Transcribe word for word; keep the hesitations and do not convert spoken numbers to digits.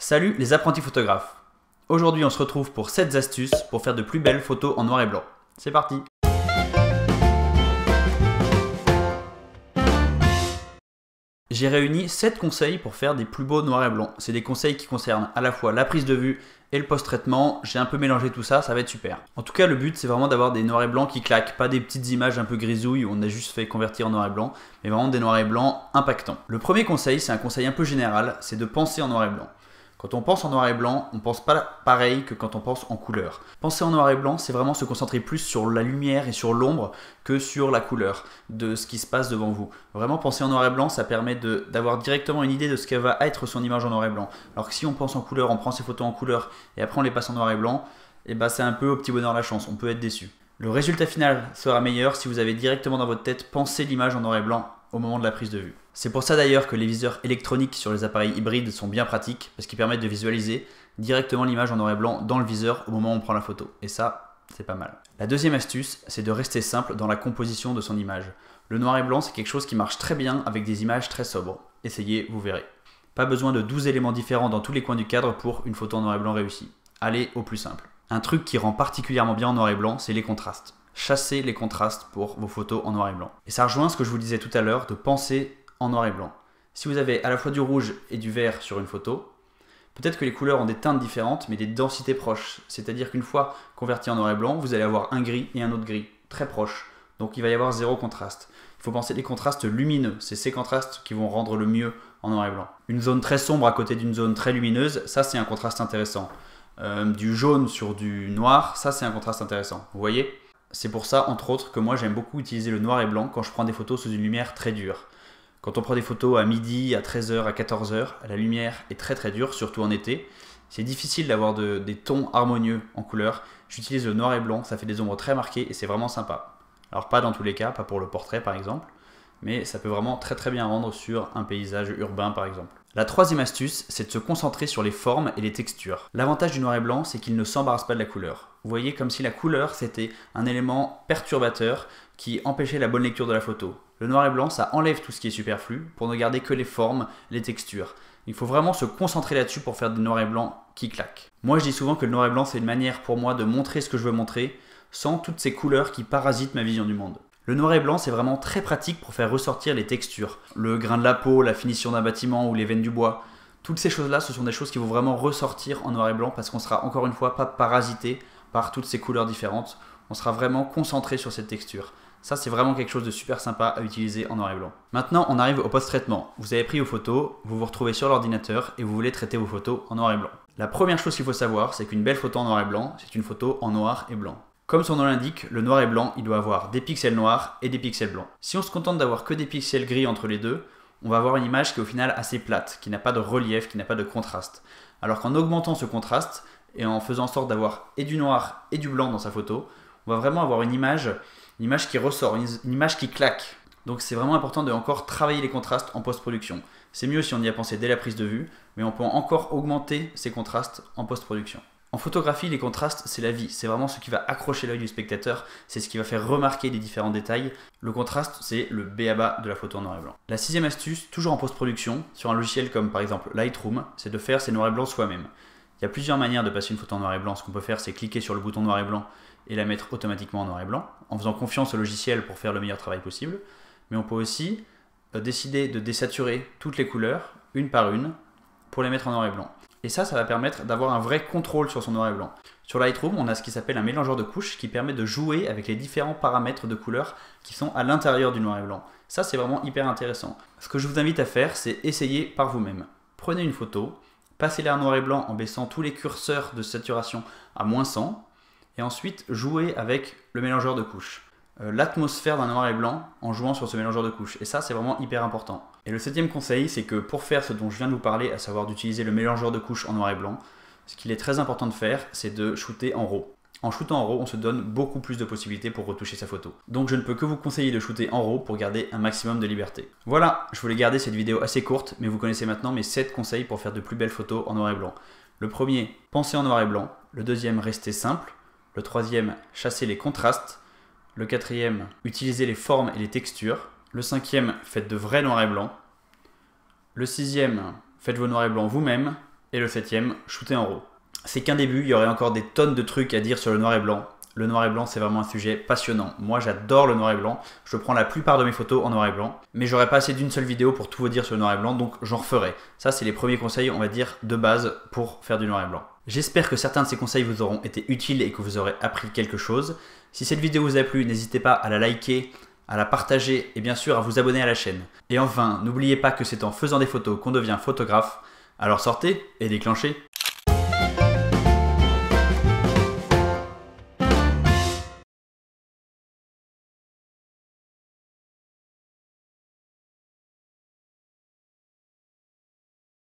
Salut les apprentis photographes. Aujourd'hui on se retrouve pour sept astuces pour faire de plus belles photos en noir et blanc. C'est parti. J'ai réuni sept conseils pour faire des plus beaux noirs et blancs. C'est des conseils qui concernent à la fois la prise de vue et le post-traitement. J'ai un peu mélangé tout ça, ça va être super. En tout cas le but c'est vraiment d'avoir des noirs et blancs qui claquent, pas des petites images un peu grisouilles où on a juste fait convertir en noir et blanc, mais vraiment des noirs et blancs impactants. Le premier conseil, c'est un conseil un peu général, c'est de penser en noir et blanc. Quand on pense en noir et blanc, on pense pas pareil que quand on pense en couleur. Penser en noir et blanc, c'est vraiment se concentrer plus sur la lumière et sur l'ombre que sur la couleur de ce qui se passe devant vous. Vraiment, penser en noir et blanc, ça permet d'avoir directement une idée de ce que va être son image en noir et blanc. Alors que si on pense en couleur, on prend ses photos en couleur et après on les passe en noir et blanc, et bah c'est un peu au petit bonheur la chance, on peut être déçu. Le résultat final sera meilleur si vous avez directement dans votre tête pensé l'image en noir et blanc au moment de la prise de vue. C'est pour ça d'ailleurs que les viseurs électroniques sur les appareils hybrides sont bien pratiques parce qu'ils permettent de visualiser directement l'image en noir et blanc dans le viseur au moment où on prend la photo. Et ça, c'est pas mal. La deuxième astuce, c'est de rester simple dans la composition de son image. Le noir et blanc, c'est quelque chose qui marche très bien avec des images très sobres. Essayez, vous verrez. Pas besoin de douze éléments différents dans tous les coins du cadre pour une photo en noir et blanc réussie. Allez au plus simple. Un truc qui rend particulièrement bien en noir et blanc, c'est les contrastes. Chassez les contrastes pour vos photos en noir et blanc. Et ça rejoint ce que je vous disais tout à l'heure de penser en noir et blanc. Si vous avez à la fois du rouge et du vert sur une photo, peut-être que les couleurs ont des teintes différentes mais des densités proches. C'est-à-dire qu'une fois converti en noir et blanc, vous allez avoir un gris et un autre gris, très proches. Donc il va y avoir zéro contraste. Il faut penser les contrastes lumineux. C'est ces contrastes qui vont rendre le mieux en noir et blanc. Une zone très sombre à côté d'une zone très lumineuse, ça c'est un contraste intéressant. Euh, du jaune sur du noir, ça c'est un contraste intéressant. Vous voyez ? C'est pour ça, entre autres, que moi j'aime beaucoup utiliser le noir et blanc quand je prends des photos sous une lumière très dure. Quand on prend des photos à midi, à treize heures, à quatorze heures, la lumière est très très dure, surtout en été. C'est difficile d'avoir de, des tons harmonieux en couleur. J'utilise le noir et blanc, ça fait des ombres très marquées et c'est vraiment sympa. Alors pas dans tous les cas, pas pour le portrait par exemple, mais ça peut vraiment très très bien rendre sur un paysage urbain par exemple. La troisième astuce, c'est de se concentrer sur les formes et les textures. L'avantage du noir et blanc, c'est qu'il ne s'embarrasse pas de la couleur. Vous voyez, comme si la couleur, c'était un élément perturbateur qui empêchait la bonne lecture de la photo. Le noir et blanc, ça enlève tout ce qui est superflu pour ne garder que les formes, les textures. Il faut vraiment se concentrer là-dessus pour faire des noirs et blancs qui claquent. Moi, je dis souvent que le noir et blanc, c'est une manière pour moi de montrer ce que je veux montrer sans toutes ces couleurs qui parasitent ma vision du monde. Le noir et blanc, c'est vraiment très pratique pour faire ressortir les textures. Le grain de la peau, la finition d'un bâtiment ou les veines du bois. Toutes ces choses-là, ce sont des choses qui vont vraiment ressortir en noir et blanc parce qu'on sera encore une fois pas parasité par toutes ces couleurs différentes. On sera vraiment concentré sur cette texture. Ça, c'est vraiment quelque chose de super sympa à utiliser en noir et blanc. Maintenant, on arrive au post-traitement. Vous avez pris vos photos, vous vous retrouvez sur l'ordinateur et vous voulez traiter vos photos en noir et blanc. La première chose qu'il faut savoir, c'est qu'une belle photo en noir et blanc, c'est une photo en noir et blanc. Comme son nom l'indique, le noir et blanc, il doit avoir des pixels noirs et des pixels blancs. Si on se contente d'avoir que des pixels gris entre les deux, on va avoir une image qui est au final assez plate, qui n'a pas de relief, qui n'a pas de contraste. Alors qu'en augmentant ce contraste, et en faisant en sorte d'avoir et du noir et du blanc dans sa photo, on va vraiment avoir une image, une image qui ressort, une, une image qui claque. Donc c'est vraiment important de encore travailler les contrastes en post-production. C'est mieux si on y a pensé dès la prise de vue, mais on peut encore augmenter ces contrastes en post-production. En photographie, les contrastes, c'est la vie. C'est vraiment ce qui va accrocher l'œil du spectateur. C'est ce qui va faire remarquer les différents détails. Le contraste, c'est le b a ba de la photo en noir et blanc. La sixième astuce, toujours en post-production, sur un logiciel comme par exemple Lightroom, c'est de faire ses noirs et blancs soi-même. Il y a plusieurs manières de passer une photo en noir et blanc. Ce qu'on peut faire, c'est cliquer sur le bouton noir et blanc et la mettre automatiquement en noir et blanc, en faisant confiance au logiciel pour faire le meilleur travail possible. Mais on peut aussi décider de désaturer toutes les couleurs, une par une, pour les mettre en noir et blanc. Et ça, ça va permettre d'avoir un vrai contrôle sur son noir et blanc. Sur Lightroom, on a ce qui s'appelle un mélangeur de couches qui permet de jouer avec les différents paramètres de couleurs qui sont à l'intérieur du noir et blanc. Ça, c'est vraiment hyper intéressant. Ce que je vous invite à faire, c'est essayer par vous-même. Prenez une photo, passez-la en noir et blanc en baissant tous les curseurs de saturation à moins cent, et ensuite jouez avec le mélangeur de couches. L'atmosphère d'un noir et blanc en jouant sur ce mélangeur de couches. Et ça, c'est vraiment hyper important. Et le septième conseil, c'est que pour faire ce dont je viens de vous parler, à savoir d'utiliser le mélangeur de couches en noir et blanc, ce qu'il est très important de faire, c'est de shooter en RAW. En shootant en RAW, on se donne beaucoup plus de possibilités pour retoucher sa photo. Donc je ne peux que vous conseiller de shooter en RAW pour garder un maximum de liberté. Voilà, je voulais garder cette vidéo assez courte, mais vous connaissez maintenant mes sept conseils pour faire de plus belles photos en noir et blanc. Le premier, pensez en noir et blanc. Le deuxième, restez simple. Le troisième, chassez les contrastes. Le quatrième, utilisez les formes et les textures. Le cinquième, faites de vrais noirs et blancs. Le sixième, faites vos noirs et blancs vous-même. Et le septième, shooter en RAW. C'est qu'un début, il y aurait encore des tonnes de trucs à dire sur le noir et blanc. Le noir et blanc, c'est vraiment un sujet passionnant. Moi, j'adore le noir et blanc. Je prends la plupart de mes photos en noir et blanc. Mais j'aurais pas assez d'une seule vidéo pour tout vous dire sur le noir et blanc, donc j'en referai. Ça, c'est les premiers conseils, on va dire, de base pour faire du noir et blanc. J'espère que certains de ces conseils vous auront été utiles et que vous aurez appris quelque chose. Si cette vidéo vous a plu, n'hésitez pas à la liker, à la partager et bien sûr à vous abonner à la chaîne. Et enfin, n'oubliez pas que c'est en faisant des photos qu'on devient photographe. Alors sortez et déclenchez.